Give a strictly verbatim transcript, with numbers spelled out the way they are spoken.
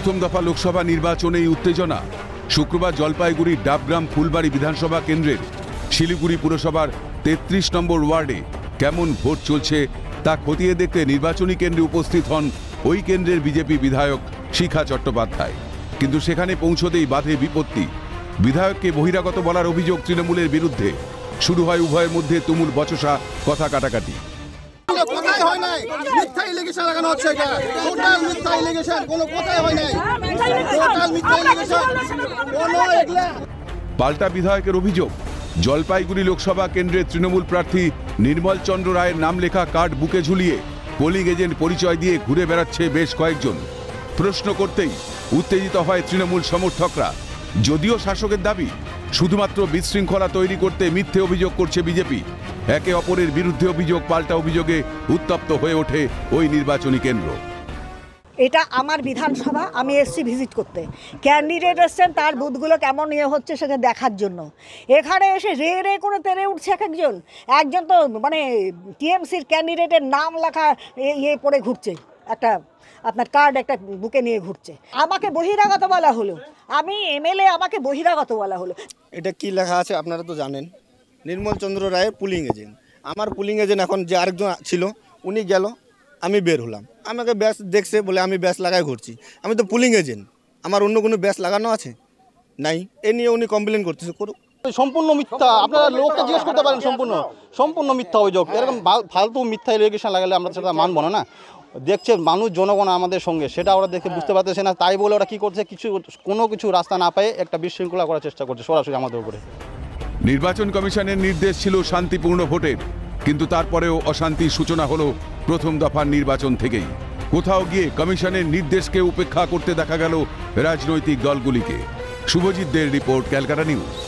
প্রথম দফা লোকসভা নির্বাচনেই উত্তেজনা। শুক্রবার জলপাইগুড়ির ডাবগ্রাম ফুলবাড়ি বিধানসভা কেন্দ্রের শিলিগুড়ি পুরসভার তেত্রিশ নম্বর ওয়ার্ডে কেমন ভোট চলছে তা খতিয়ে দেখতে নির্বাচনী কেন্দ্রে উপস্থিত হন ওই কেন্দ্রের বিজেপি বিধায়ক শিখা চট্টোপাধ্যায়। কিন্তু সেখানে পৌঁছতেই বাধে বিপত্তি। বিধায়ককে বহিরাগত বলার অভিযোগ তৃণমূলের বিরুদ্ধে। শুরু হয় উভয়ের মধ্যে তুমুল বচসা, কথা কাটাকাটি। পাল্টা বিধায়কের অভিযোগ, জলপাইগুড়ি লোকসভা কেন্দ্রের তৃণমূল প্রার্থী নির্মল চন্দ্র রায়ের নাম লেখা কার্ড বুকে ঝুলিয়ে পোলিং এজেন্ট পরিচয় দিয়ে ঘুরে বেড়াচ্ছে বেশ কয়েকজন। প্রশ্ন করতেই উত্তেজিত হয় তৃণমূল সমর্থকরা। যদিও শাসকের দাবি শুধুমাত্র বিশৃঙ্খলা তৈরি করতে মিথ্যে অভিযোগ করছে বিজেপি। একে অপরের বিরুদ্ধে অভিযোগ পাল্টা অভিযোগে উত্তপ্ত হয়ে ওঠে ওই নির্বাচনী কেন্দ্র। এটা আমার বিধানসভা, আমি এসছি ভিজিট করতে। ক্যান্ডিডেট এসছেন, তার বুথগুলো কেমন ইয়ে হচ্ছে সেটা দেখার জন্য। এখানে এসে রে রে করে তেড়ে উঠছে এক একজন। একজন তো মানে টিএমসির ক্যান্ডিডেটের নাম লেখা ইয়ে পড়ে ঘুরছে, একটা আপনার কার্ড একটা বুকে নিয়ে ঘুরছে। আমাকে বহিরাগত বলা হলো, আমি এমএলএ, আমাকে বহিরাগত বলা হলো। এটা কি লেখা আছে আপনারা তো জানেন, নির্মল চন্দ্র রায়ের পুলিং এজেন্ট। আমার পুলিং এজেন্ট এখন যে আরেকজন ছিল উনি গেল, আমি বের হলাম। আমাকে ব্যাস দেখছে বলে আমি ব্যাস লাগাই ঘুরছি। আমি তো পুলিং এজেন্ট, আমার অন্য কোনো ব্যাস লাগানো আছে নাই। এ নিয়ে উনি কমপ্লেন করতেছে, করুক। সম্পূর্ণ মিথ্যা, আপনারা লোককে জিজ্ঞেস করতে পারেন। সম্পূর্ণ সম্পূর্ণ মিথ্যা অভিযোগ। এরকম ফালতু মিথ্যা এলিগেশন লাগালে আমরা সেটা মানব না। না দেখছে মানুষ, জনগণ আমাদের সঙ্গে, সেটা ওরা দেখে বুঝতে পারতেছে না। তাই বলে ওরা কি করছে, কিছু কোনো কিছু রাস্তা না পেয়ে একটা বিশৃঙ্খলা করার চেষ্টা করছে সরাসরি আমাদের উপরে। নির্বাচন কমিশনের নির্দেশ ছিল শান্তিপূর্ণ ভোটের, কিন্তু তারপরেও অশান্তির সূচনা হলো প্রথম দফার নির্বাচন থেকেই। কোথাও গিয়ে কমিশনের নির্দেশকে উপেক্ষা করতে দেখা গেল রাজনৈতিক দলগুলিকে। শুভজিৎ দের রিপোর্ট, ক্যালকাটা নিউজ।